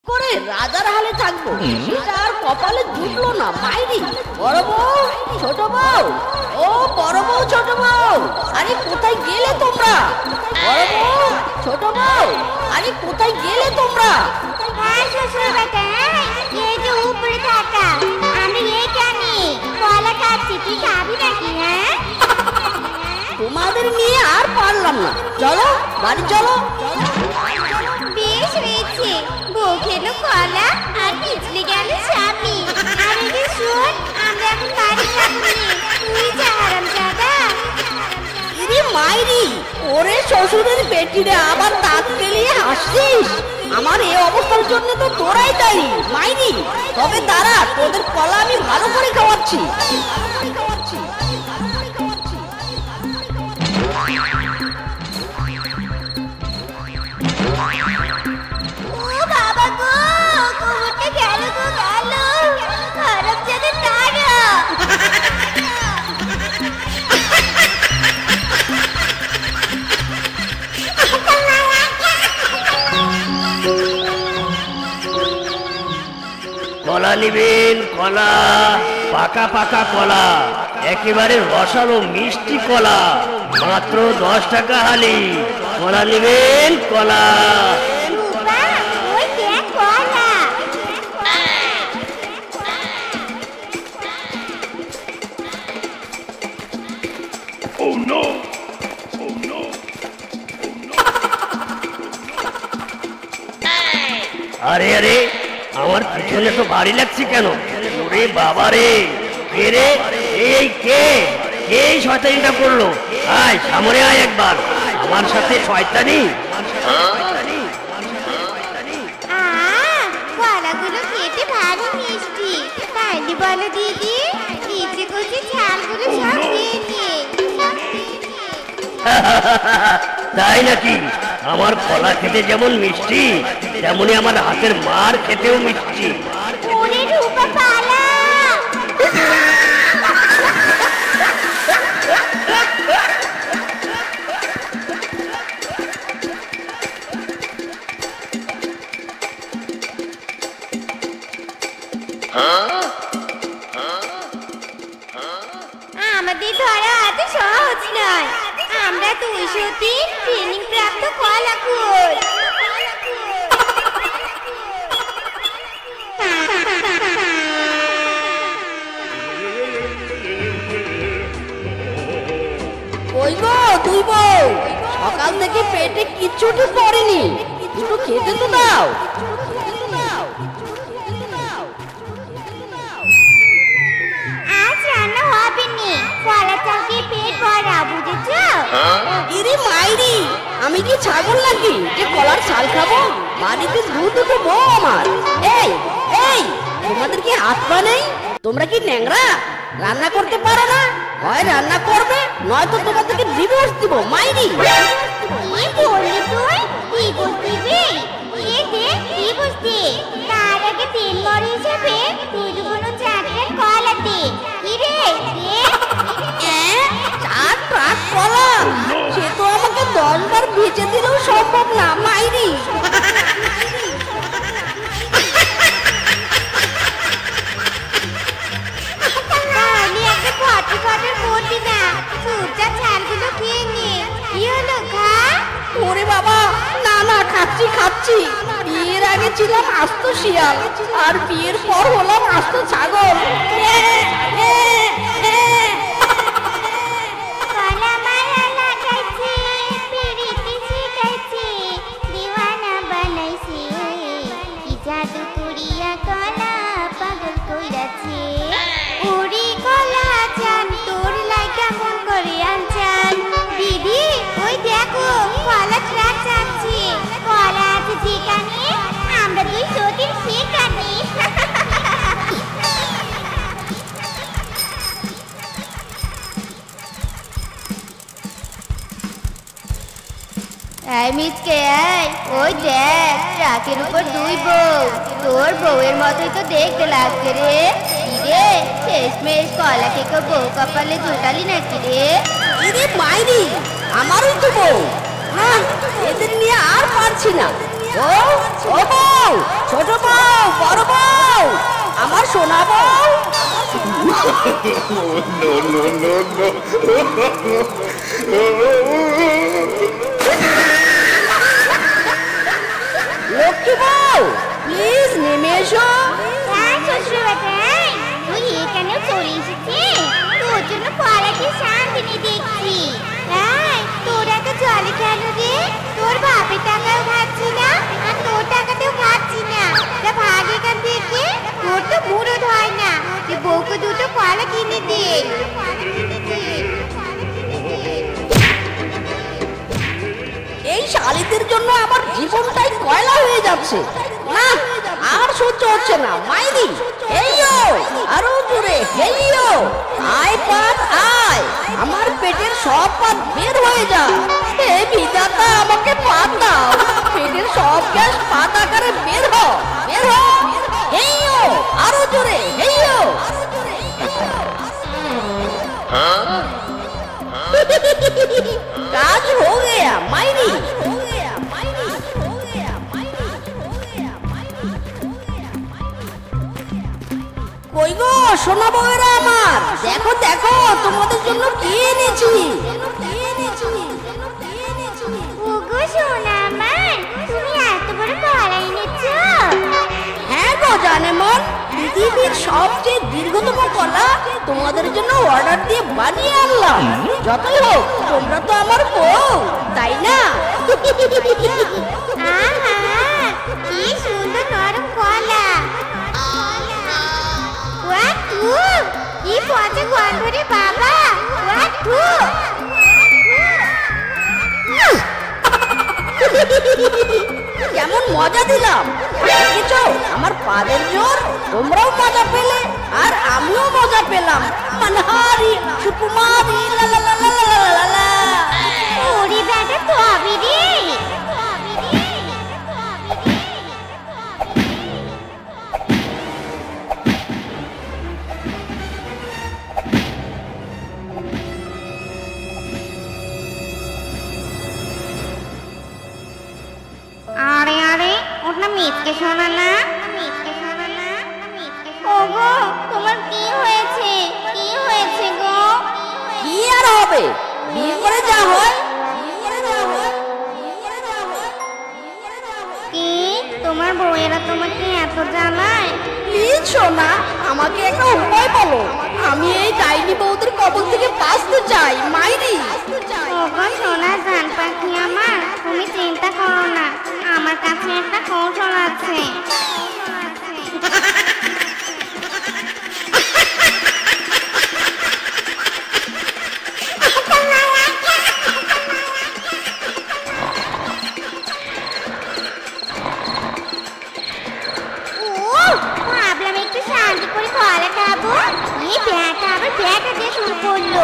করে রাজার হালে থাকবো সেটা আর কপালে জুটলো না। মাইরি বড় বউ, ছোট বউ, ও বড় বউ, ছোট বউ, আরে কোথায় গেলে তোমরা? বড় বউ, ছোট বউ, আরে কোথায় গেলে তোমরা? হ্যাঁ শ্বশুর বেটা, এই যে উপরে থাকা আমি এইখানে কলা খাচ্ছি, তুই খাবি নাকি? হ্যাঁ তোমাদের নিয়ে আর পারলাম না, চলো বাড়ি চলো। বেশ হয়েছে, বউ খেলো কলা আর পিছলে গেল স্বামী। আর এই যে শোন, আমরা এখন বাড়ি যাবো নে, তুই যা হারামজাদা। ইরে মাইরি, ওরে শ্বশুরের পেটিরে আবার দাঁত ফেলিয়ে হাসছিস? আমার এই অবস্থার জন্য তো তোরাই দায়ী মাইরি। তবে দাঁড়া, তোদের কলা আমি ভালো করে খাওয়াচ্ছি। ও বাবা গো, কোমরটা গেল গো গেল, হারামজাদা তারা। কলা নিবেন, কলা, পাকা পাকা কলা, একেবারে রসালো মিষ্টি কলা, মাত্র 10 টাকা হালি। কলা নিবেন, কলা। রূপা, ওই দেখ কলা। আরে আরে, আমার পিছনে তো ভারী লাগছে কেন? ওরে বাবা রে, কে রে? এই কে এই শয়তানিটা করলো? আয় সামনে আয় একবার, আমার সাথে শয়তানি। কলাগুলো খেতে ভারী মিষ্টি, তাইলে বলো দিদি, নিচে কচি ছালগুলো সব খেয়ে নে। তাই নাকি? আমার কলা খেতে যেমন মিষ্টি, তেমনি আমার হাতের মার খেতেও মিষ্টি। ওরে রূপা পালা। আমাদের ধরা এত সহজ নয়, আমরা 203 ট্রেনিং প্রাপ্ত কলাকুর। ওই গো তুই বউ, সকাল থেকে পেটে কিচ্ছুটি পড়েনি, দুটো খেতে তো দাও। আজ রান্না হবে নি, কলা চালকে পেট ভরা, বুঝেছো? ইরে মাইরি, আমি কি ছাগল নাকি যে কলার ছাল খাবো? বাড়িতে দুটো বউ আমার। এই এই, তোমাদের কি হাত পা নেই? তোমরা কি ন্যাংরা? রান্না করতে পারো না? হয় রান্না করবে, নয়তো তোমাদেরকে ডিভোর্স দিব মাইরি। কি বললি তুই? ডিভোর্স দিবি? এ দে ডিভোর্স দে, তার আগে 3 বড় হিসেবে তুই দুগুলো 4 কলা দে। কি রে দে? 4 ট্রাক কলা, সে তো আমাকে 10 বার ভেজে দিলেও সম্ভব না মাইরি। তাহলে একটা ফটো করবি না, চুপচাপ ছালগুলো খেয়ে নে। কি হলো, খা। ওরে বাবা, না না, খাচ্ছি খাচ্ছি। বিয়ের আগে ছিলাম আস্ত শিয়াল, আর বিয়ের পর হলাম আস্ত ছাগল। কলা মারা লাগাইছে, পিরিতি শিখাইছে, দিওয়ানা বানাইছে, কি জাদু করিয়া কলা পাগল কইরাছে। ওরে কলা চান, তোর লাইগা মন করে আনচান। দিদি ওই দেখো, কলা ট্রাক যাচ্ছে, কলা আছে যেখানে, আমরা 203 সেখানে। এই মিচকে, এই ওই দেখ, ট্রাকের উপর 2 বউ, তোর বউয়ের মতোই তো দেখতে লাগছে রে। কি রে, শেষমেশ কলা খেকে বউ কপালে জোটালি নাকি রে? ইরে মাইরি, আমারই তো বউ। এদের নিয়ে আর পারছি না। বউ, ও বউ, ছোট বউ, বড় বউ, আমার সোনা বউ। লক্ষ্মী বউ, প্লিজ নেমে এসো। হ্যাঁ শ্বশুর বাটাই, তুই এখানেও চলে এসেছিস? তোর জন্য কলাকে শান্তি নিয়ে দেখছি। হ্যাঁ, তোর এত জলে কেন রে? তোর বাপের টাকাও খাচ্ছি না, আর তোর টাকাতেও খাচ্ছি না। যা ভাগ এখান থেকে, তোর তো মুরদ হয় না। তুই বউকে দুটো কলা কিনে দে। এই শালিদের জন্য আমার জীবনটাই কয়লা হয়ে যাচ্ছে। না, আর সহ্য হচ্ছে না। মাইরি, হেইয়ো, আরো জোরে হেইয়ো, আয় পাত আয়, আমার পেটের সব পাত বের হয়ে যা। হে বিধাতা, আমাকে পাত দাও, পেটের সব গ্যাস পাত আকারে বের হ, বের হ। হেইয়ো, আরো জোরে হেইয়ো। কাজ হো গয়া মাইরি। কই গো সোনা বউয়েরা আমার, দেখো দেখো তোমাদের জন্য কি এনেছি। ওগো সোনা আমার, তুমি এত বড় কলা এনেছো? হ্যাঁ গো জানেমন, পৃথিবীর সবচেয়ে দীর্ঘতম কলা তোমাদের জন্য অর্ডার দিয়ে বানিয়ে আনলাম। যতই হোক তোমরা তো আমার বউ, তাই না? আহা, কি সুন্দর নরম কলা। ওয়া তু, কি পচা গন্ধ রে বাবা। ওয়া তু। কেমন মজা দিলাম দেখেছো? আমার পাদের জোর, তোমরাও মজা পেলে আর আমিও মজা পেলাম। মানহারি সুকুমারি লা লা লা লা লা লা লা। ওরে বেটা তবে রে। আরে আরে, ওটা মিথকে শোনা না, মিথকে শোনা না। ওগো, তোমার কি হয়েছে? কি হয়েছে গো? কি আর হবে, বিয়ে করে যা হয়। কি তোমার বউয়েরা তোমাকে এত জানায়? প্লিজ সোনা, আমাকে একটা উপায় বলো। আমি এই ডাইনি বউদের কবল থেকে বাঁচতে চাই। মাইরি, ওগো সোনা জান পাখি আমার, তুমি চিন্তা করো না, আমার কাছে একটা কৌশল আছে। ভাবলাম একটু শান্তি করে কলা খাবো, এই ব্যাটা আবার ব্যাটা দিয়ে শুরু করলো।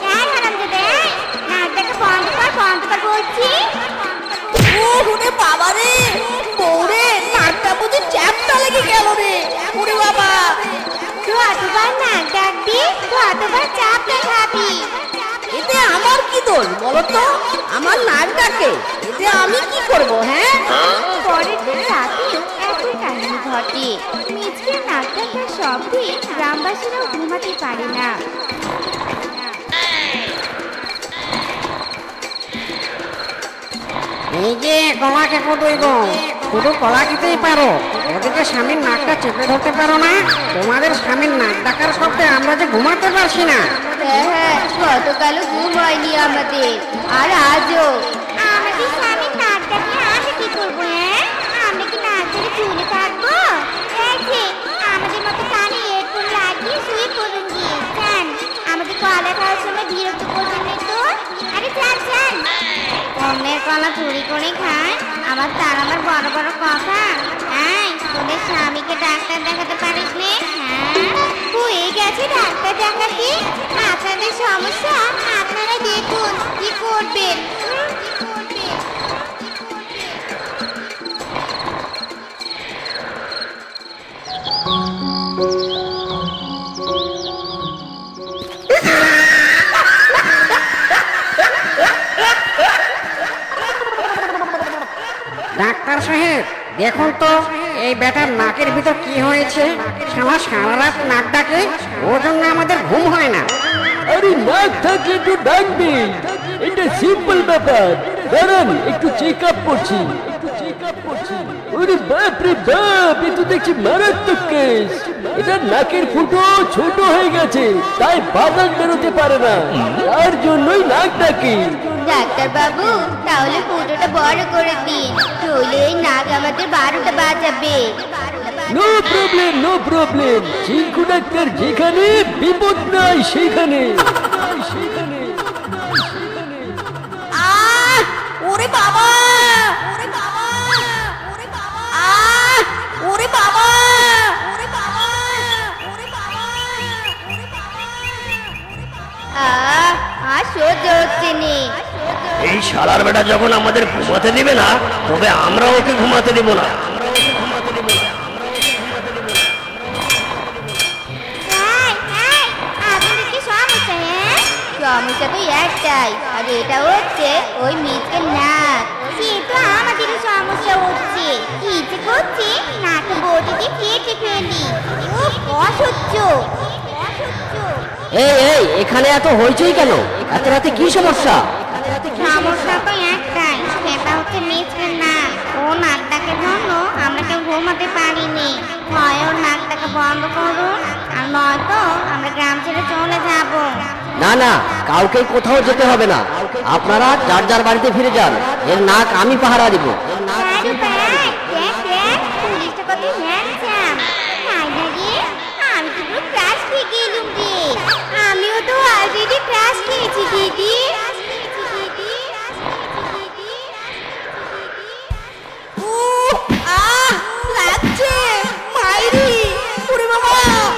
নাকটাকে বন্ধ কর, বন্ধ কর বলছি। ওরে বাবা রে, বউরে নাকটা বুঝি চ্যাপটা লেগে গেল রে। ওরে বাবা, যতবার নাক ডাকবি ততবার চাপটা খাবি। এতে আমার কি দোষ বলো তো? আমার নাক ডাকে, এতে আমি কি করব? হ্যাঁ, পরের দিন রাতে একই কাহিনী ঘটে। মিচকের নাক ডাকার শব্দে গ্রামবাসীরাও ঘুমাতে পারে না। এই যে কলাকে কতই গো, শুধু কলা খেতেই পারো, ওদিকে স্বামীর নাকটা চেপে ধরতে পারো না? তোমাদের স্বামীর নাক ডাকার শব্দে আমরা যে ঘুমাতে পারছি না। হ্যাঁ, গতকালও ঘুম হয়নি আমাদের, আর আজও। আমাদের স্বামীর নাক ডাকলে আমি কি করবো? হ্যাঁ, আমরা কি নাক ধরে চুলে থাকবো? এই যে, আমাদের মতো কানে হেডফোন লাগিয়ে শুয়ে পড়ুন গিয়ে। যান, আমাদের কলা খাওয়ার সময় বিরক্ত করবেন না তো। আরে যান যান। অন্যের কলা চুরি করে খায়, আমার তার আমার বড় বড় কথা। হ্যাঁ, তোদের স্বামীকে ডাক্তার দেখাতে পারিস নে? হ্যাঁ, হয়ে গেছে ডাক্তার দেখাতে। আপনাদের সমস্যা আপনারা দেখুন কি করবেন। ডাক্তার ডাক্তার সাহেব দেখুন তো এই বেটার নাকের ভিতর কি হয়েছে। শালা সারা রাত নাক ডাকে, ওর জন্য আমাদের ঘুম হয় না। আরে নাক থাকলে তো ডাকবে, এটা সিম্পল ব্যাপার। দাঁড়ান একটু চেক আপ করছি। ওরে বাপ রে বাপ, এ তো দেখছি মারাত্মক কেস। এটা নাকের ফুটো ছোট হয়ে গেছে, তাই বাতাস বেরোতে পারে না, তার জন্যই নাক ডাকে। ডাক্তার বাবু তাহলে ফুটোটা বড় করে দিন, নইলে এই নাক আমাদের 12টা বাজাবে। No problem, no problem. Chinku doctor যেখানে, বিপদ নাই সেখানে। আহ ওরে বাবা, ওরে বাবা, ওরে বাবা, আহ ওরে বাবা, ওরে বাবা, ওরে বাবা, ওরে বাবা। আর সহ্য হচ্ছে নে। এই শালার বেটা যখন আমাদের ঘুমাতে দিবে না, তবে আমরা ওকে ঘুমাতে দিব না। আপনাদের কি সমস্যা? হ্যাঁ সমস্যা তো একটাই, আর এটা হচ্ছে ওই মিসকে নাক। সে তো আমাদেরও সমস্যা হচ্ছে, ইচ্ছে করছে নাকে বটি দিয়ে কেটে ফেলি। ও অসহ্য। এই এই এখানে এত হইচই কেন? এত রাতে কি সমস্যা? সমস্যা তো একটাই, সেটা হচ্ছে মিসকে নাক। ও নাক ডাকের জন্য আমরা কেউ ঘুমাতে পারিনি। হয় ওর নাক ডাকা বন্ধ করুন, আর নয়তো আমরা গ্রাম ছেড়ে চলে যাব। না না, কাউকে কোথাও যেতে হবে না, আপনারা যার যার বাড়িতে ফিরে যান। এর নাক আমি পাহারা দিব। আরে ভাই, দেখ দেখ পুলিশটা কত হ্যান্ডসাম। তাই না রে? আমি তো পুরো ক্রাশ খেয়ে গেলুম রে। আমিও তো অলরেডি ক্রাশ খেয়েছি দিদি। আহ লাগছে মাইরি, ওরে বাবা।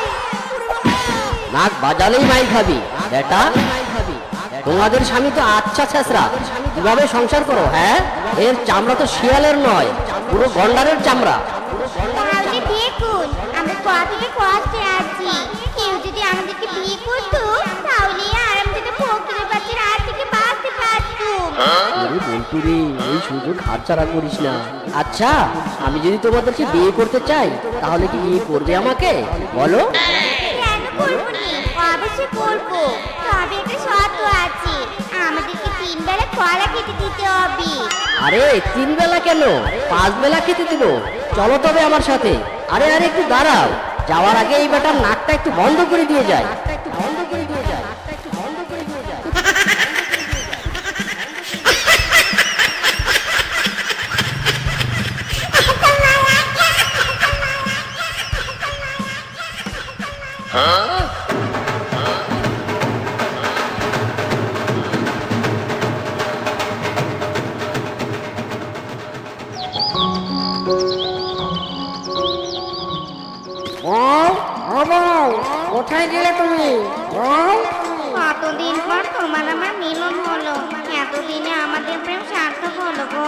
নাক বাজালেই মাই খাবি বেটা। তোমাদের স্বামী তো আচ্ছা ছেঁচড়া, কিভাবে সংসার করো? হ্যাঁ, এর চামড়া তো শিয়ালের নয়, পুরো গন্ডারের চামড়া। তাহলে দেখুন আমরা কতটা কষ্টে আছি। কেউ যদি আমাদেরকে বিয়ে করতো তাহলে আরামদায়ক ফকিরের বাচ্চার হাত থেকে বাঁচতে পারতুম। আরে বল্টু রে, এই সুযোগ হাতছাড়া করিস না। আচ্ছা, আমি যদি তোমাদেরকে বিয়ে করতে চাই, তাহলে কি বিয়ে করবে আমাকে বলো? কেন করবো নি? অবশ্যই করবো, তবে একটা শর্ত আছে, আমাদেরকে 3 বেলা কলা খেতে দিতে হবে। আরে 3 বেলা কেন, 5 বেলা খেতে দিব। চলো তবে আমার সাথে। আরে আরে একটু দাঁড়াও, যাওয়ার আগে এই বেটার নাকটা একটু বন্ধ করে দিয়ে যায়। কোথায় গেলে তুমি? কতদিন পর তোমার আমার মিলন হলো, এতদিনে আমাদের প্রেম সার্থক হলো গো।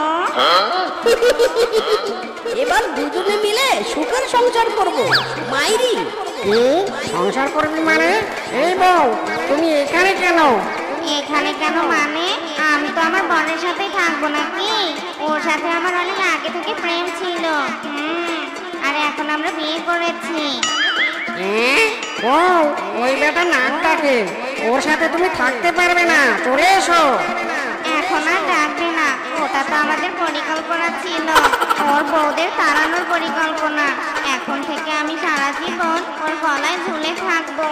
এবার দুজনে মিলে সুখের সংসার করব মাইরি। সংসার করবি মানে? এই বউ, তুমি এখানে কেন? এখানে কেন মানে, আমি তো আমার বোনের সাথেই থাকবো নাকি? ওর সাথে আমার অনেক আগে থেকে প্রেম ছিল। আর এখন আমরা বিয়ে করেছি। বউ, ওই বেটা নাক ডাকে, ওর সাথে তুমি থাকতে পারবে না, চলে এসো। এখন আর ডাকবে না, ওটা তো আমাদের পরিকল্পনা ছিল, ওর বউদের তাড়ানোর পরিকল্পনা। এখন থেকে আমি সারা জীবন ওর গলায় ঝুলে থাকবো।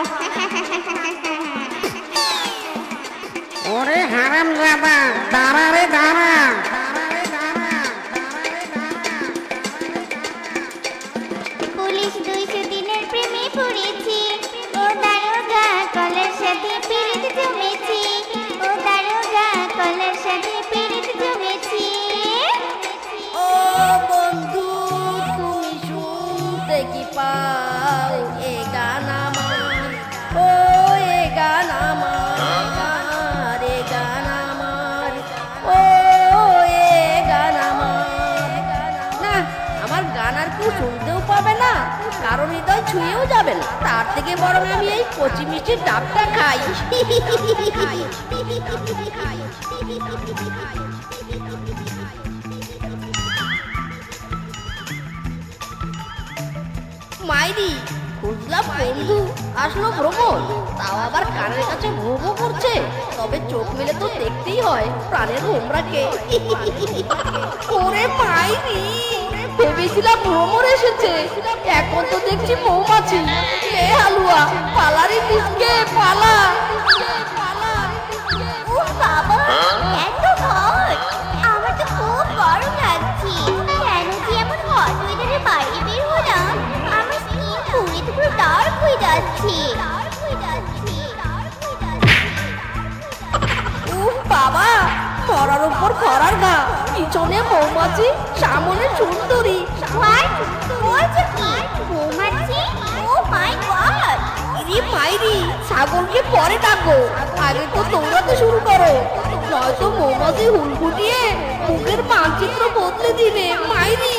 ওরে হারাম জাদা, দাঁড়া রে দাঁড়া। পুলিশ 200 দিনের প্রেমে পড়েছি, ও দারোগা কলের সাথে পিরিত জমেছি, ও দারোগা কলের সাথে পিরিত জমেছি। ও বন্ধু, তুমি শুনতে কি পাও এ গান আমার? ও এ গান আমার, এ গান আমার, ও এ গান আমার। না, আমার গান আর কেউ শুনতেও পাবে না, কারণ হৃদয় ছুঁয়েও যাবে না। তার থেকে বরং আমি এই কচি মিষ্টির ডাবটা খাই। মাইরি খুঁজলাম বন্ধু, আসলো ভ্রমণ, তাও আবার কানের কাছে ভো ভো করছে। তবে চোখ মেলে তো দেখতেই হয় প্রাণের হোমরাকে। ওরে মাইরি, ভেবেছিলাম ভ্রমণ এসেছে, এখন তো দেখছি মৌমাছি। এ হালুয়া, পালারি মিসকে পালা। ও বাবা, এত হট! আমার তো খুব গরম লাগছে। কেন যে এমন হট ওয়েদারে বাইরে বের হলাম? আমার স্কিন পুরো পুরো ডার্ক হয়ে যাচ্ছে। উফ বাবা, মরার উপর খরার ঘা, পিছনে মৌমাছি, সামনে সুন্দরী। হোয়াট? বলছো কি? মৌমাছি? Oh my god! ইরি মাইরি, ছাগলকে পরে ডাকো, আগে তো দৌড়াতে শুরু করো, নয়তো মৌমাছি হুল ফুটিয়ে মুখের মানচিত্র বদলে দিবে। মাইরি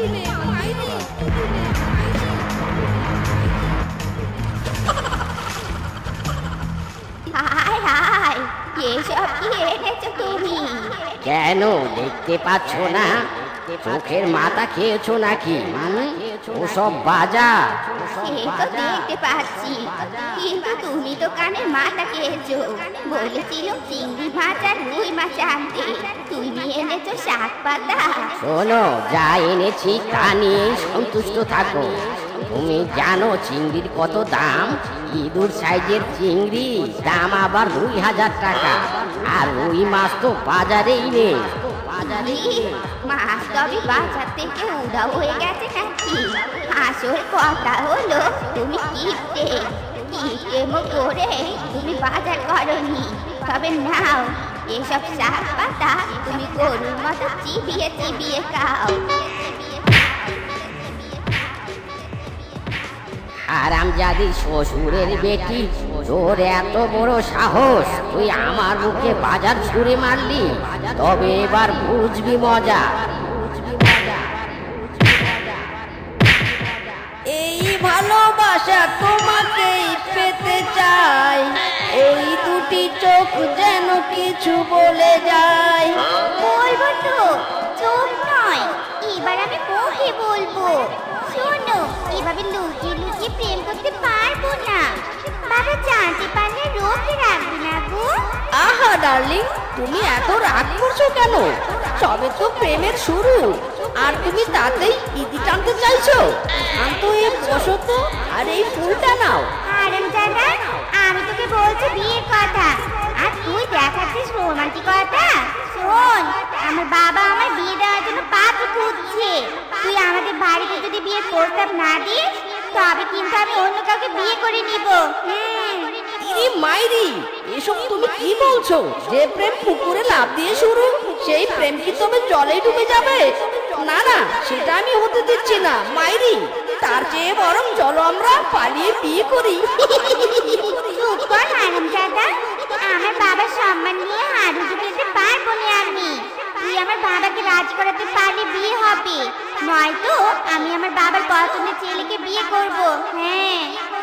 হায় হায়, এসব কি এনেছো তুমি? কেন দেখতে পাচ্ছ না? চোখের মাথা খেয়েছো নাকি? ওসব বাজা। সে তো দেখতে পাচ্ছি, কিন্তু তুমি তো কানে মাথা খেয়েছো। বলেছিল চিংড়ি মাছ আর রুই মাছ আনতে, তুমি এনেছো শাক পাতা। শোনো, যা এনেছি তা নিয়েই সন্তুষ্ট থাকো। তুমি জানো চিংড়ির কত দাম? ইঁদুর সাইজের চিংড়ি দাম আবার ২,০০০ টাকা, আর রুই মাছ তো বাজারেই নেই। মাছ তবে বাজার থেকে উধাও হয়ে গেছে নাকি? আসল কথা হলো তুমি কিপটেমো করে তুমি বাজার করনি। তবে নাও, এসব শাক পাতা তুমি গরুর মতো চিবিয়ে চিবিয়ে খাও। হারামজাদি শ্বশুরের বেটি, তোর এত বড় সাহস, তুই আমার মুখে বাজার ছুঁড়ে মারলি? তবে এবার বুঝবি মজা। এই ভালোবাসা তোমাকেই পেতে চাই, ওই দুটি চোখ যেন কিছু বলে যায়। বলবো তো, চোখ নয়, এবার আমি মুখে বলবো। শোনো, এভাবে লুকিয়ে লুকিয়ে প্রেম করতে পারবো না। বাবা জানতে পারলে রোখে রাখবে না গো। আহা ডার্লিং, তুমি এত রাগ করছো কেন? সবে তো প্রেমের শুরু, আর তুমি তাতেই ইতি টানতে চাইছো? শান্ত হয়ে বসো তো, আর এই ফুলটা নাও। হারামজাদা, আমি তোকে বলছি বিয়ের কথা, আর তুই দেখাচ্ছিস রোমান্টিকতা। শোন, আমার বাবা আমার বিয়ে দেওয়ার জন্য পাত্র খুঁজছে। তুই আমাদের বাড়িতে যদি বিয়ের প্রস্তাব না দিস, তবে কিন্তু আমি অন্য কাউকে বিয়ে করে নিব। ইরি মাইরি, এসব তুমি কি বলছো? যে প্রেম পুকুরে লাফ দিয়ে শুরু, সেই প্রেম কি তবে জলে ডুবে যাবে? না না, সেটা আমি হতে দিচ্ছি না মাইরি। তার চেয়ে বরং চলো আমরা পালিয়ে বিয়ে করি। চুপ কর হারামজাদা, আমার বাবার সম্মান নিয়ে হাঁটু পেতে পারবো না আমি। তুই আমার বাবাকে রাজি করাতে পারলে বিয়ে হবে, নয়তো আমি আমার বাবার পছন্দের ছেলেকে বিয়ে করব। হ্যাঁ।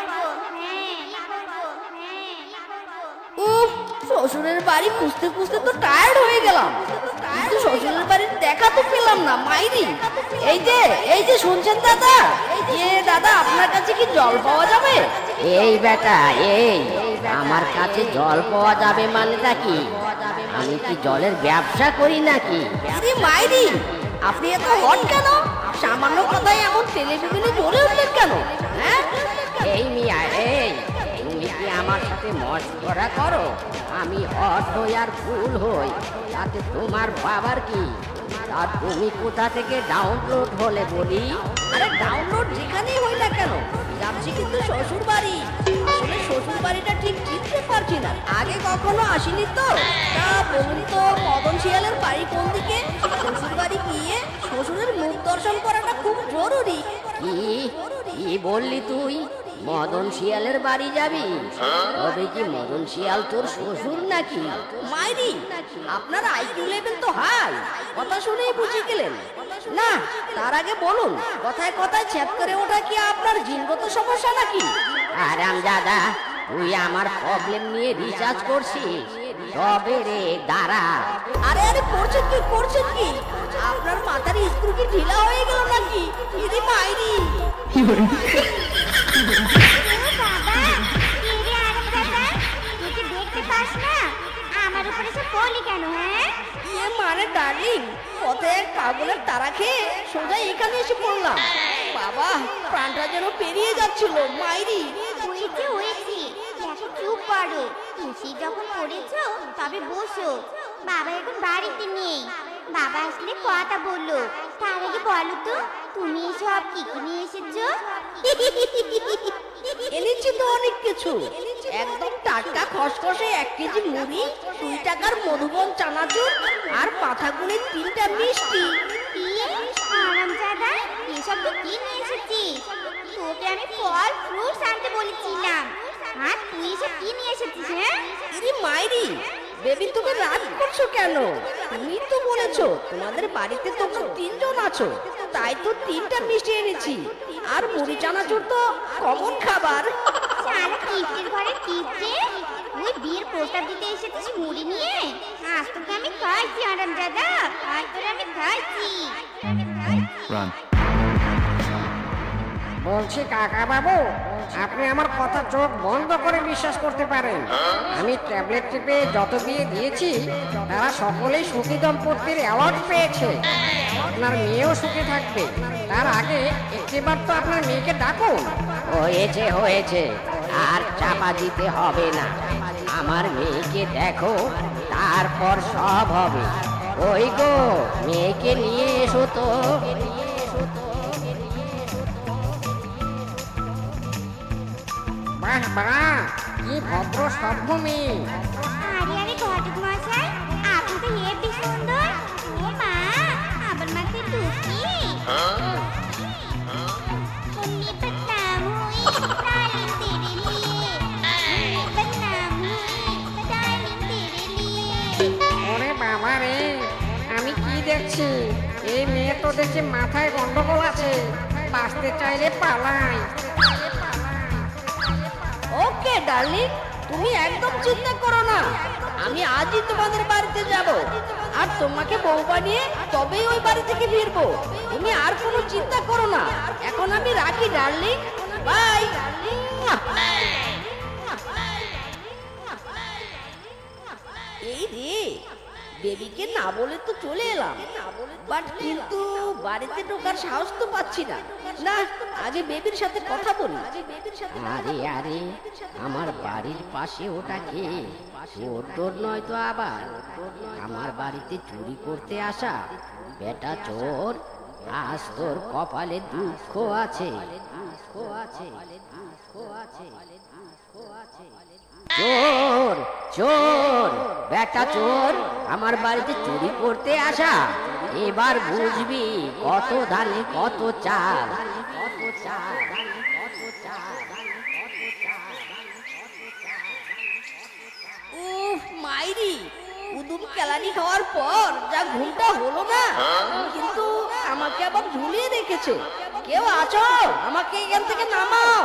উফ, শ্বশুরের বাড়ি খুঁজতে খুঁজতে তো টায়ার্ড হয়ে গেলাম, কিন্তু শ্বশুরের বাড়ির দেখা তো পেলাম না মাইরি। এই যে শুনছেন দাদা, দাদা আপনার কাছে কি জল পাওয়া যাবে? এই বেটা, এই আমার কাছে জল পাওয়া যাবে মানেটা কি? আমি কি জলের ব্যবসা করি নাকি? ইরি মাইরি, আপনি এত হট কেন? সামান্য কথায় এমন টেলিভিশনে জোরে উঠলেন কেন? হ্যাঁ, এই মিয়া, এই তুমি কি আমার সাথে মশকরা করো? আমি হট হই আর ফুল হই, তাতে তোমার বাবার কি? আর তুমি কোথা থেকে ডাউনলোড হলে বলি? আরে ডাউনলোড যেখানেই হই না কেন, যাচ্ছি কিন্তু শ্বশুর বাড়ি। আসলে শ্বশুর বাড়িটা ঠিক চিনতে পারছি না, আগে কখনো আসিনি তো। তা বলুন তো, মদন শিয়ালের বাড়ি কোন দিকে? শ্বশুর বাড়ি গিয়ে শ্বশুরের মুখ দর্শন করাটা খুব জরুরি। কি বললি তুই? মদন শিয়ালের বাড়ি যাবি? তবে কি মদন শিয়াল তোর শ্বশুর নাকি? মাইরি, আপনার আইকিউ লেভেল তো হাই, কথা শুনেই বুঝে গেলেন। না, তার আগে বলুন, কথায় কথায় ছেদ করে ওঠা কি আপনার জিনগত সমস্যা নাকি? হারামজাদা, তুই আমার প্রবলেম নিয়ে রিসার্চ করছিস? তবে রে দাঁড়া। আরে আরে, করছেন কি? আপনার মাথার স্ক্রু কি ঢিলা হয়ে গেল নাকি? ইদি মাইরি, বাবা কে রে আরাম দাদা তুই কি দেখতে পাস না আমার উপরে সব বলি কেন হ্যাঁ মানে ডার্লিং পথে এক পাগলের তারা খেয়ে সোজা এখানে এসে পড়লাম। বাবা প্রাণটা যেন পেরিয়ে যাচ্ছিল মাইরি। হয়েছে এখন চুপ করো খুশি যখন পড়েছো তবে বসো বাবা এখন বাড়িতে নেই বাবা আসলে কথা বললো তার আগে বলো তো তুমি সব কি কি নিয়ে এসেছো এনেছি তো অনেক কিছু, একদম টাটকা খসখসে 1 কেজি মুড়ি, 2 টাকার মধুবন চানাচুর আর পাথাগুনের 3টা মিষ্টি। আরামজাদা এসব তুই কি নিয়ে এসেছিস তোকে আমি ফল ফ্রুটস আনতে বলেছিলাম আর তুই এসব কি নিয়ে এসেছিস হ্যাঁ ইরে মাইরি বেবি তুমি রাগ করছো কেন? তুমি তো বলেছো তোমাদের বাড়িতে তোমরা 3 জন আছো, তাই তো 3টা মিষ্টি এনেছি। আর মুড়ি চানাচুর তো কমন খাবার। শালা কিপ্টের ঘরে কিপ্টে তুই বিয়ের প্রস্তাব দিতে এসেছিস মুড়ি নিয়ে আজ তোকে আমি খাইছি আরামজাদা আজ তোরে আমি খাইছি বলছি কাকা বাবু, আপনি আমার কথা চোখ বন্ধ করে বিশ্বাস করতে পারেন। আমি ট্যাবলেট টিপে যত বিয়ে দিয়েছি তারা সকলেই সুখী দম্পতির অ্যাওয়ার্ড পেয়েছে। আপনার মেয়েও সুখে থাকবে, তার আগে একটিবার তো আপনার মেয়েকে ডাকুন। হয়েছে হয়েছে, আর চাপা দিতে হবে না। আমার মেয়েকে দেখো, তারপর সব হবে। ওই গো, মেয়েকে নিয়ে এসো তো। বাহ বাহ, কি ভদ্র সভ্য মেয়ে। আরে আরে ঘটক মশাই আপনি তো হেবি সুন্দর ও মা আবার মাথায় টুপি उन्नी बदनाम हुई डार्लिंग तेरे लिए बदनाम हुई डार्लिंग तेरे लिए ওরে বাবা রে, আমি কি দেখছি? এই মেয়ে তো দেখছি মাথায় গন্ডগোল আছে, বাঁচতে চাইলে পালাই। ওকে ডার্লিং, তুমি একদম চিন্তা করো না, আমি আজই তোমাদের বাড়িতে যাব আর তোমাকে বউ বানিয়ে তবেই ওই বাড়ি থেকে ফিরবো। তুমি আর কোনো চিন্তা করো না, এখন আমি রাখি ডার্লিং, বাই। এই রে, বেবিকে না বলে তো চলে এলাম, বাট কিন্তু বাড়িতে ঢোকার সাহস তো পাচ্ছি না। না, আগে বেবির সাথে কথা বলি। আরে আরে, আমার বাড়ির পাশে ওটা কে? চোর টোর নয় তো আবার? আমার বাড়িতে চুরি করতে আসা বেটা চোর, আজ তোর কপালে দুঃখ আছে। চোর চোর বেটা চোর, আমার বাড়িতে চুরি করতে আসা। এবার বুঝবি কত ধানে কত চাল। উফ মাইরি, উদুম কেলানি খাওয়ার পর যা ঘুমটা হলো না, কিন্তু আমাকে আবার ঝুলিয়ে রেখেছে। কেউ আছো? আমাকে এখান থেকে নামাও।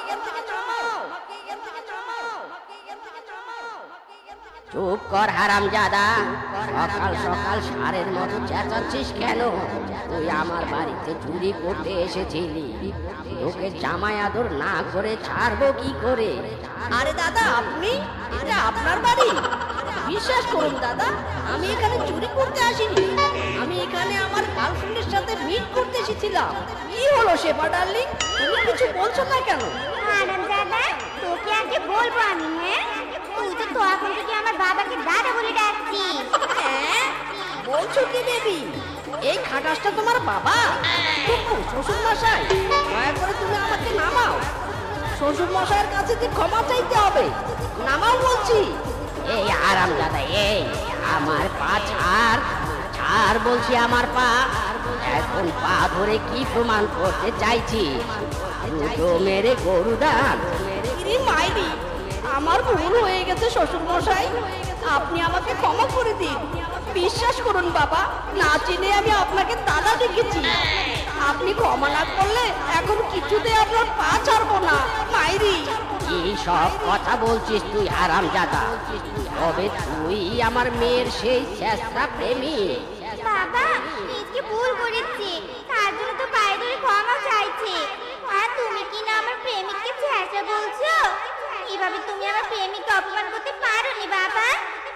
চুপ কর হারামজাদা, সকাল সকাল ষাঁড়ের মতো চেঁচাচ্ছিস কেন? তুই আমার বাড়িতে চুরি করতে এসেছিলি, তোকে জামাই আদর না করে ছাড়বো কি করে? আরে দাদা, আপনি, এটা আপনার বাড়ি। বিশ্বাস করুন দাদা, আমি এখানে চুরি করতে আসিনি, আমি এখানে আমার গার্লফ্রেন্ডের সাথে মিট করতে এসেছিলাম। কি হলো শেফা ডার্লিং, তুমি কিছু বলছো না কেন? আরামজাদা তোকে আগে বলবো আমি হ্যাঁ তুই তো তখন থেকে আমার বাবাকে দাদা বলে ডাকছিস হ্যাঁ, বলছো কি বেবি? এই খাটাসটা তোমার বাবা? শ্বশুর মশাই, দয়া করে তুমি আমাকে নামাও। শ্বশুর মশাইয়ের কাছে যে ক্ষমা চাইতে হবে, নামাও বলছি। এই আরামজাদা, এই আমার পা ছাড়, ছাড় বলছি আমার পা। এখন পা ধরে কি প্রমাণ করতে চাইছিস? দুটো মেরে গরু দান। ইরে মাইরি, আমার ভুল হয়ে গেছে শ্বশুর মশাই, আপনি আমাকে ক্ষমা করে দিন। বিশ্বাস করুন বাবা, না চিনে আমি আপনাকে দাদা দেখেছি। আপনি ক্ষমা না করলে এখন কিছুতে আপনার পা ছাড়বো না মাইরি। কি সব কথা বলছিস তুই হারামজাদা? তবে তুই আমার মেয়ের সেই চেষ্টা প্রেমী। বাবা নিজকে ভুল করেছে তার জন্য তো পায়ে ধরে ক্ষমা চাইছে আর এভাবে তুমি আমার প্রেমিককে অপমান করতে পারোনি বাবা।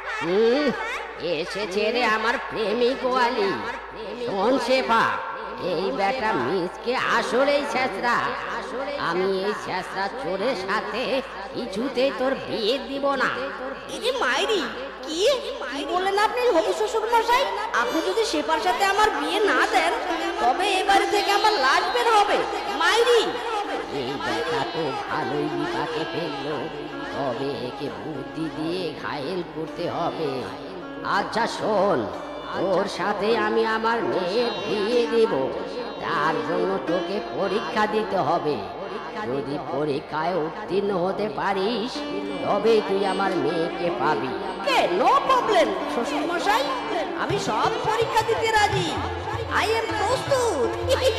এসেছে রে আমার প্রেমিক ওয়ালি। শোন শেফা, এই বেটা মিসকে আসলেই ছেঁচড়া। আমি এই ছেঁচড়া চোরের সাথে কিছুতেই তোর বিয়ে দিব না। এই যে মাইরি, কি কি বললেন আপনি হবু শ্বশুর মশাই? আপনি যদি শেফার সাথে আমার বিয়ে না দেন তবে এবারে থেকে আমার লাশ বের হবে। মাইরি, এই বেটা তো ভালোই বিপাকে ফেললো, তবে একে বুদ্ধি দিয়ে ঘায়েল করতে হবে। আচ্ছা শোন, তোর সাথে আমি আমার মেয়ের বিয়ে দেব। তার জন্য তোকে পরীক্ষা দিতে হবে। যদি পরীক্ষায় উত্তীর্ণ হতে পারিস তবে তুই আমার মেয়েকে পাবি। কে নো প্রবলেম শ্বশুর মশাই, আমি সব পরীক্ষা দিতে রাজি। আই এম প্রস্তুত।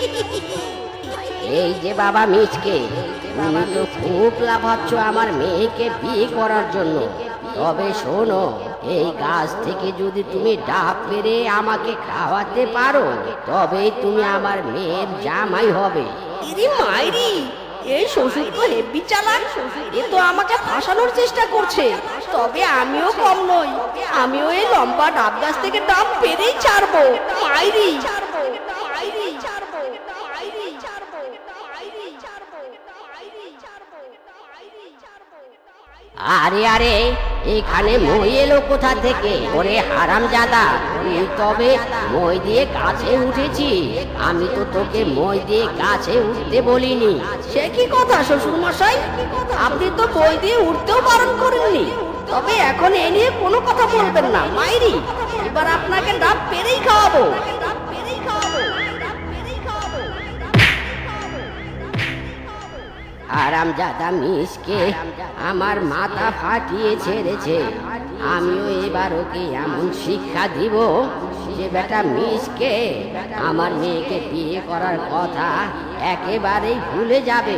এই যে বাবা মিচকে, তুমি তো খুব লাফাচ্ছ আমার মেয়েকে বিয়ে করার জন্য। তবে শোনো, এই গাছ থেকে যদি তুমি ডাব পেরে আমাকে খাওয়াতে পারো তবেই তুমি আমার মেয়ের জামাই হবে। ইরি মাইরি, এই শ্বশুর তো হেব্বি চালাক। এ তো আমাকে ফাঁসানোর চেষ্টা করছে। তবে আমিও কম নই, আমিও এই লম্বা ডাব গাছ থেকে ডাব পেরেই ছাড়বো। মাইরি আরে আরে, এখানে মই এলো কোথা থেকে? ওরে হারামজাদা, তুই তবে মই দিয়ে গাছে উঠেছি? আমি তো তোকে মই দিয়ে গাছে উঠতে বলিনি। সে কি কথা শ্বশুর মশাই? আপনি তো বই দিয়ে উঠতেও বারণ করেননি। তবে এখন এ নিয়ে কোনো কথা বলবেন না। মাইরি, এবার আপনাকে ডাব পেরেই খাওয়াবো। হারামজাদা মিসকে আমার মাথা ফাটিয়ে ছেড়েছে। আমিও এবার ওকে এমন শিক্ষা দিব যে বেটা মিসকে আমার মেয়েকে বিয়ে করার কথা একেবারেই ভুলে যাবে।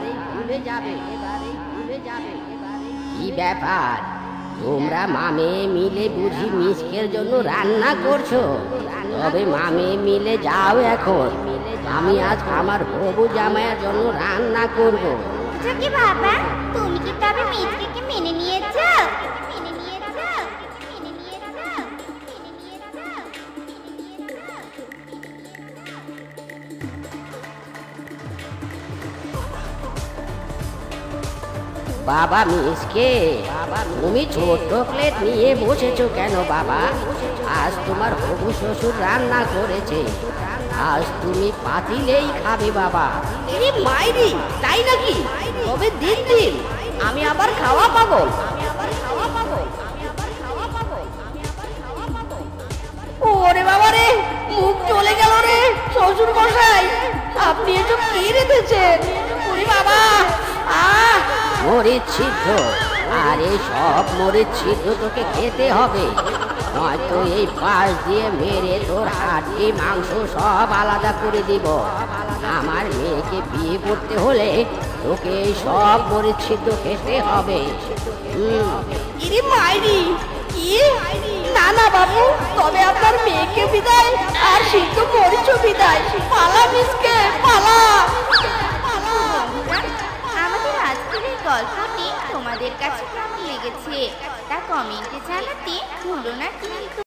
কি ব্যাপার, তোমরা মামে মিলে বুঝি মিসকের জন্য রান্না করছো? তবে মামে মিলে যাও এখন। আমি আজ আমার হবু জামাইয়ের জন্য রান্না করব। কি বাবা, তুমি কি তবে মিচকে মেনে নিয়েছো? বাবা মিসকে, তুমি ছোট্ট প্লেট নিয়ে বসেছো কেন বাবা? আজ তোমার হবু শ্বশুর রান্না করেছে, আজ তুমি পাতিলেই খাবে বাবা। ইরি মাইরি, তাই নাকি? তবে দিন দিন আমি আবার খাওয়া পাগল। ওরে বাবা রে, মুখ চলে গেল রে শ্বশুর মশাই। আপনি এসব কি রেখেছেন? ওরে বাবা, মরিচ ছিদ্র, আর এই সব মরিচ ছিদ্র তোকে খেতে হবে, নয়তো এই পাশ দিয়ে মেরে তোর হাড্ডি মাংস সব আলাদা করে দিব। আমার মেয়েকে বিয়ে করতে হলে তোকে এই সব মরিচ ছিদ্র খেতে হবে। ইরি মাইরি, কি? না না বাবু, তবে আপনার মেয়েকে বিদায় আর সিদ্ধ মরিচ বিদায়। পালা মিসকে, পালা। আমাদের আজকের এই গল্পটি তোমাদের কাছে কেমন লেগেছে তা কমেন্টে জানাতে ভুলো না কিন্তু।